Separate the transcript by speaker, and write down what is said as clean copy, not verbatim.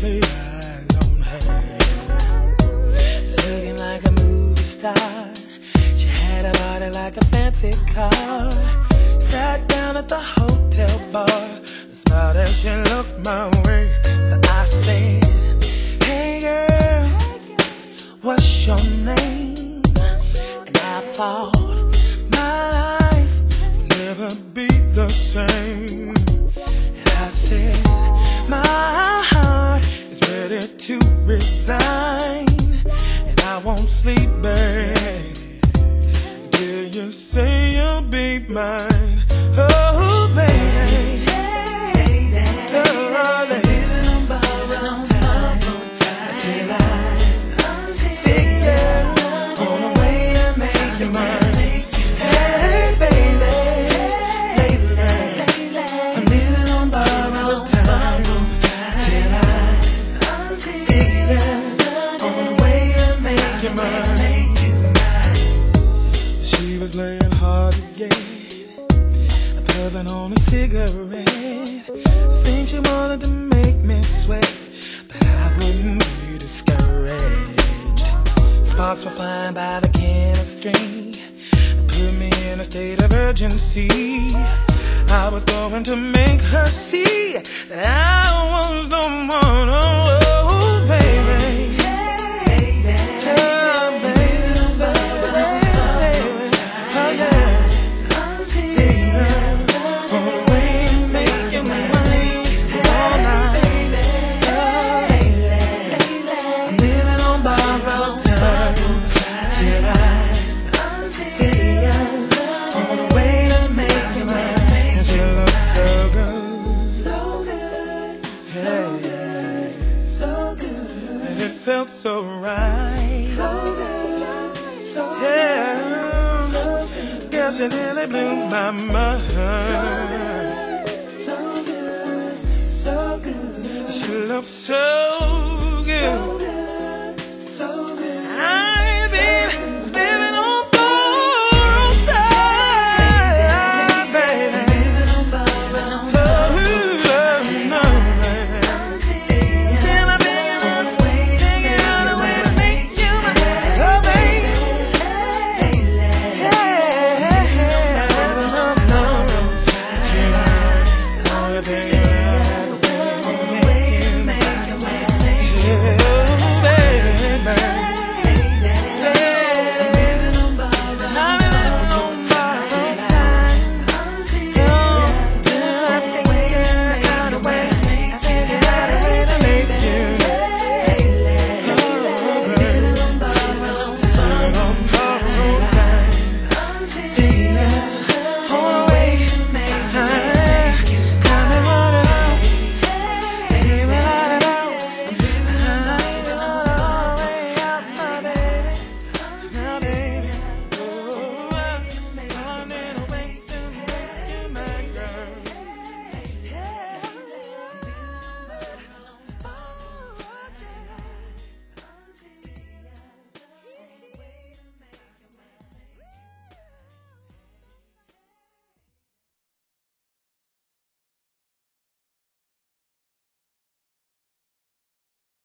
Speaker 1: laid eyes on her. Looking like a movie star, she had a body like a fancy car. Sat down at the hotel bar, smiled as she looked my way. So I said, hey girl, what's your name? And I thought my life would never be the same. And I said, my heart is ready to resign, and I won't sleep, babe, till you say you'll be mine. Oh, baby, oh, baby, on time, till I figure on a way to make you mine. Hey, baby, lately I'm living on borrowed time, till I figure on a way to make you mine. She was playing hard to get, puffing on a cigarette. I think she wanted to make me sweat, but I wouldn't be discouraged. Sparks were flying by the chemistry, put me in a state of urgency. I was going to make her see that I was the one. Oh, baby, oh, baby, oh, yeah. Felt so right, so good, so yeah, so good. Guess it really blew my mind. So good, so good, so good. She looked so good.